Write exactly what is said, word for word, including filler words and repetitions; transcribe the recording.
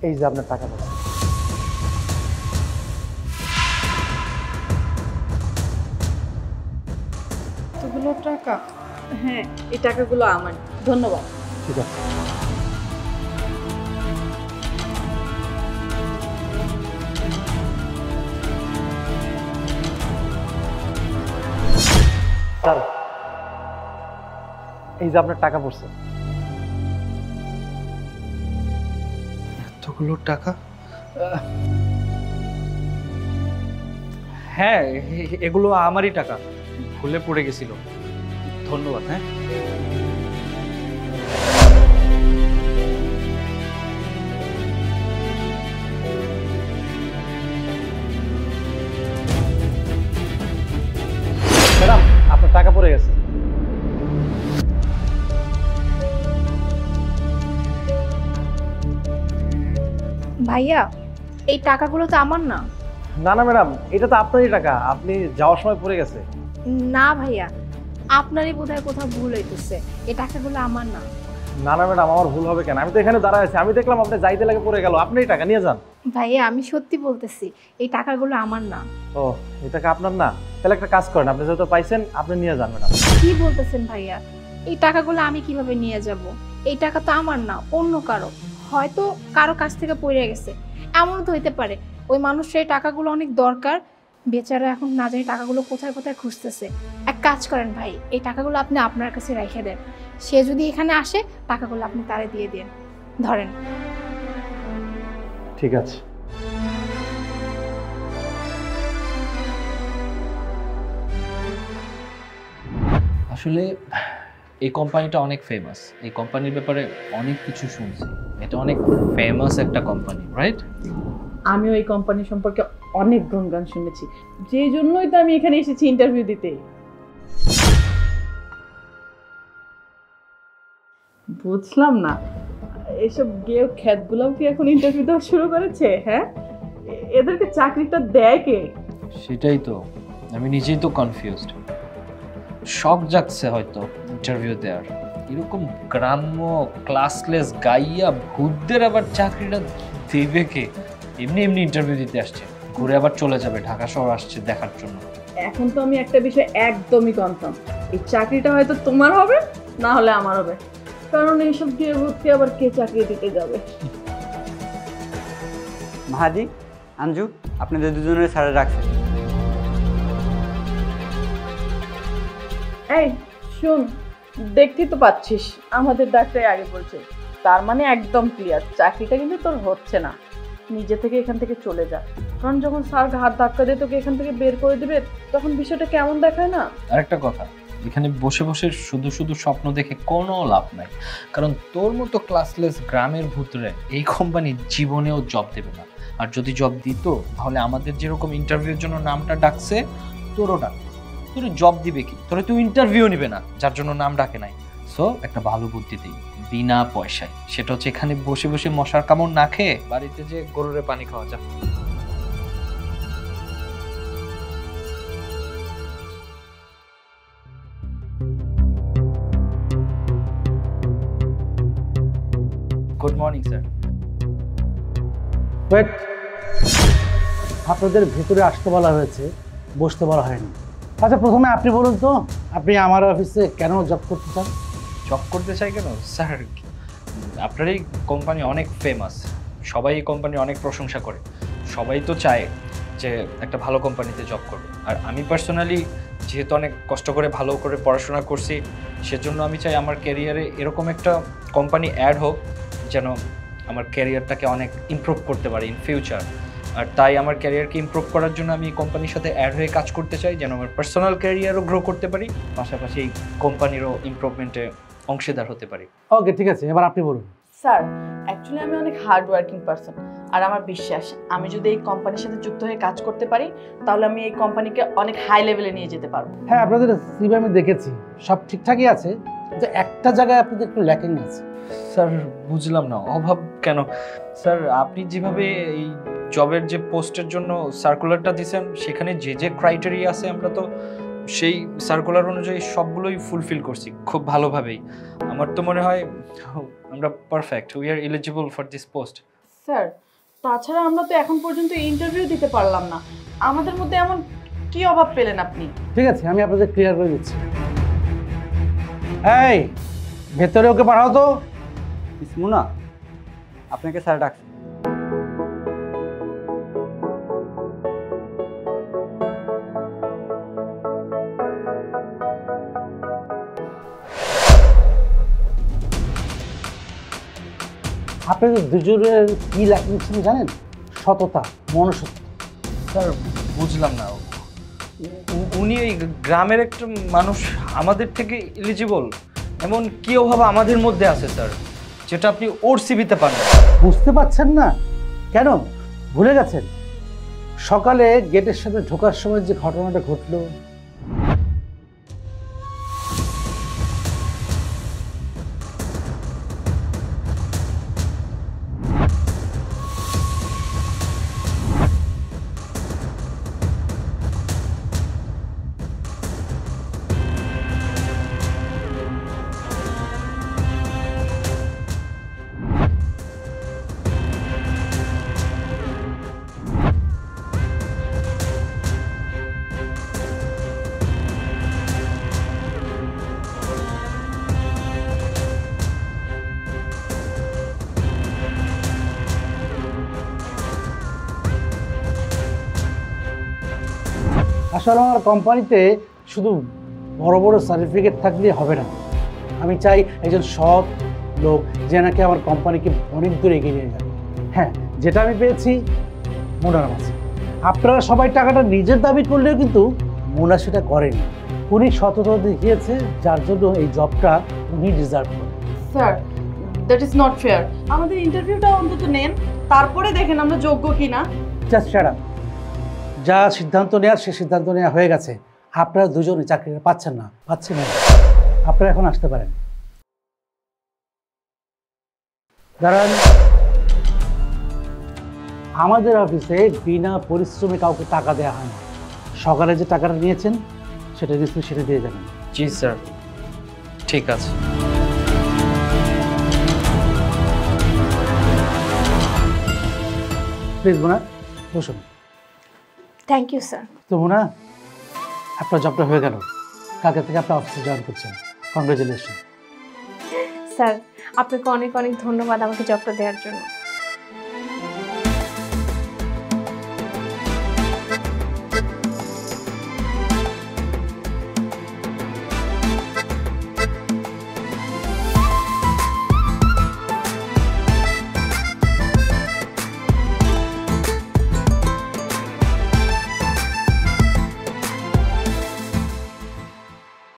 এই যে আপনার টাকা পড়ছে। এতগুলো টাকা? হ্যাঁ, এই টাকাগুলো আমার। ধন্যবাদ। ঠিক আছে। স্যার, এই যে আপনার টাকা পড়ছে। এতগুলো টাকা? হ্যাঁ, এগুলো আমারই টাকা, ভুলে পড়ে গেছিল। ধন্যবাদ। হ্যাঁ, ম্যাডাম, আপনার টাকা পড়ে গেছে। ভাইয়া, এই টাকাগুলো তো আমার না। না না ম্যাডাম, এটা তো আপনারই টাকা, আপনি যাওয়ার সময় পড়ে গেছে। না ভাইয়া, আপনারই বোধহয় কোথাও ভুল হইতেছে। এই টাকাগুলো আমার না। না না ম্যাডাম, আমার ভুল হবে কেন? আমি তো এখানে দাঁড়ায় আছি, আমি দেখলাম আপনি যাইতে লাগে পড়ে গেল, আপনি এই টাকা নিয়ে যান। ভাইয়া, আমি সত্যি বলতেছি, এই টাকাগুলো আমার না। ও, এই টাকা আপনার না? তাহলে একটা কাজ করেন, আপনি যেহেতু পাইছেন আপনি নিয়ে যান ম্যাডাম। কি বলতেছেন ভাইয়া? এই টাকাগুলো আমি কিভাবে নিয়ে যাব? এই টাকা তো আমার না, অন্য কারো। হয়তো কারো কাছ থেকে পড়ে গেছে, এমনও তো হইতে পারে ওই মানুষের এই টাকাগুলো অনেক দরকার। বেচারা এখন না জানি টাকাগুলো কোথায় কোথায় খুঁজতেছে। এক কাজ করেন ভাই, এই টাকাগুলো আপনি আপনার কাছে রেখে দেন। সে যদি এখানে আসে, টাকাগুলো আপনি তারে দিয়ে দেন। ধরেন। ঠিক আছে। আসলে এই কোম্পানিটা অনেক ফেমাস। এই কোম্পানির ব্যাপারে অনেক কিছু শুনছি। এটা অনেক ফেমাস একটা কোম্পানি, রাইট? আমিও এই কোম্পানি সম্পর্কে অনেক গুণগান শুনেছি, যে জন্যই তো আমি এখানে এসেছি ইন্টারভিউ দিতে। বুঝলাম না, এসব গেও খ্যাতগুলোও কি এখন ইন্টারভিউ দেওয়া শুরু করেছে? হ্যাঁ, এদেরকে চাকরিটা দেয় কে? সেটাই তো, আমি নিজেই তো কনফিউজড। শখ জাগছে হয়তো ইন্টারভিউ দেওয়ার। এরকম গ্রাম্য ক্লাসলেস গাইয়া ভূতদের আবার চাকরিটা দেবে কে? এমনি এমনি ইন্টারভিউ দিতে আসছে, ঘুরে আবার চলে যাবে, ঢাকা শহর আসছে দেখার জন্য। এখন তো আমি একটা বিষয় একদমই কনফার্ম, এই চাকরিটা হয়তো তোমার হবে, না হলে আমার হবে। কারণ এইসব গিয়ে ভূতকে আবার কে চাকরি দিতে যাবে? মাহাদি, আঞ্জু, আপনাদের দুজনের স্যারে রাখছে। এই শুন, দেখতেই তো পাচ্ছিস আমাদের ডাক্তার আগে বলছে, তার মানে একদম ক্লিয়ার, চাকরিটা কিন্তু তোর হচ্ছে না। নিজে থেকে এখান থেকে চলে যা, কারণ যখন স্যার হাত ধাক্কা দিয়ে তোকে এখান থেকে বের করে দিবে, তখন বিষয়টা কেমন দেখায় না? আরেকটা কথা, এখানে বসে বসে শুধু শুধু স্বপ্ন দেখে কোনো লাভ নাই। কারণ তোর মতো ক্লাসলেস গ্রামের ভূতরে এই কোম্পানি জীবনেও জব দেবে না। আর যদি জব দিত, তাহলে আমাদের যেরকম ইন্টারভিউর জন্য নামটা ডাকছে, তোরও ডাকবে। তোর জব দিবে কি? তোরে তুই ইন্টারভিউ নিবে না, যার জন্য নাম ডাকে নাই। সো একটা ভালো বুদ্ধি দিই, বিনা পয়সায়। সেটা হচ্ছে এখানে বসে বসে মশার কামড় না খেয়ে বাড়িতে যে গরুরে পানি খাওয়া যায়। Good morning sir. ওয়েট, আপনাদের ভিতরে আসতে বলা হয়েছে, বসতে বলা হয়নি। আচ্ছা, প্রথমে আপনি বলুন তো, আপনি আমার অফিসে কেন জব করতে চান? জব করতে চাই কেন স্যার? আপনার এই কোম্পানি অনেক ফেমাস, সবাই এই কোম্পানির অনেক প্রশংসা করে। সবাই তো চায় যে একটা ভালো কোম্পানিতে জব করবে। আর আমি পার্সোনালি যেহেতু অনেক কষ্ট করে ভালো করে পড়াশোনা করছি, সেজন্য আমি চাই আমার ক্যারিয়ারে এরকম একটা কোম্পানি অ্যাড হোক যেন আমার ক্যারিয়ারটাকে অনেক ইমপ্রুভ করতে পারে ইন ফিউচার। আর তাই আমার ক্যারিয়ারকে ইমপ্রুভ করার জন্য আমি কোম্পানির সাথে অ্যাড হয়ে কাজ করতে চাই, যেন আমার পার্সোনাল ক্যারিয়ারও গ্রো করতে পারি, পাশাপাশি এই কোম্পানিরও ইমপ্রুভমেন্টে অংশীদার হতে পারি। ওকে, ঠিক আছে, এবার আপনি বলুন। স্যার, অ্যাকচুয়ালি আমি অনেক হার্ড ওয়ার্কিং পারসন, আর আমার বিশ্বাস আমি যদি এই কোম্পানির সাথে যুক্ত হয়ে কাজ করতে পারি, তাহলে আমি এই কোম্পানিকে অনেক হাই লেভেলে নিয়ে যেতে পারবো। হ্যাঁ, আপনাদের সিভি আমি দেখেছি, সব ঠিকঠাকই আছে, কিন্তু একটা জায়গায় আপনাদের একটু ল্যাকিং আছে। স্যার বুঝলাম না, অভাব কেন? স্যার আপনি যেভাবে এই জবের যে পোস্টের জন্য সার্কুলারটা দিয়েছেন, সেখানে যে যে ক্রাইটেরিয়া আছে আমরা তো সেই সার্কুলার অনুযায়ী সবগুলোই ফুলফিল করছি খুব ভালোভাবেই। আমার তো মনে হয় আমরা perfect, we are eligible for this post. Sir তাছাড়া আমরা তো এখন পর্যন্ত ইন্টারভিউ দিতে পারলাম না, আমাদের মধ্যে এমন কি অভাব পেলেন আপনি? ঠিক আছে, আমি আপনাদের ক্লিয়ার করে দিচ্ছি। এই ভেতরে ওকে পাঠাও তো। মিস মুনা, আপনাকে স্যার ডাকছে। আপনাদের দুজনের কি লাগছে জানেন? সততা, মনুষ্যত্ব। স্যার বুঝলাম না, উ- উনি এই গ্রামের একটা মানুষ, আমাদের থেকে এলিজিবল, এমন কি অভাব আমাদের মধ্যে আছে স্যার যেটা আপনি ওর সিভিতে পান না? বুঝতে পারছেন না কেন? ভুলে গেছেন সকালে গেটের সাথে ঢোকার সময় যে ঘটনাটা ঘটলো? আসলে আমার কোম্পানিতে শুধু বড় বড় সার্টিফিকেট থাকলেই হবে না। আমি চাই একজন সৎ লোক যে নাকি আমার কোম্পানিকে অনেক দূরে এগিয়ে নিয়ে যাবে। হ্যাঁ, যেটা আমি পেয়েছি মোনার মাঝে। আপনারা সবাই টাকাটা নিজের দাবি করলেও কিন্তু মোনা সেটা করেনি। উনি সততা দেখিয়েছে, যার জন্য এই জবটা উনি ডিজার্ভ করেন। Sir that is not fair, আমাদের ইন্টারভিউটা অন্তত নেন, তারপরে দেখেন আমরা যোগ্য কিনা। Just shut up. যা সিদ্ধান্ত নেওয়ার সে সিদ্ধান্ত নেওয়া হয়ে গেছে। আপনারা দুজনে চাকরিটা পাচ্ছেন না, পাচ্ছেন না। আপনারা এখন আসতে পারেন। দাঁড়ান, আমাদের অফিসে বিনা পরিশ্রমে কাউকে টাকা দেওয়া হয় না। সকালে যে টাকাটা নিয়েছেন সেটা রিসিভ সেটা দিয়ে যাবেন। জি স্যার, ঠিক আছে। প্লিজ মোনা বসুন। Thank you sir. তো মোনা, আপনার জবটা হয়ে গেল। কালকে থেকে আপনার অফিসে জয়েন করছেন। কংগ্রেচুলেশন। স্যার আপনাকে অনেক অনেক ধন্যবাদ আমাকে জবটা দেওয়ার জন্য।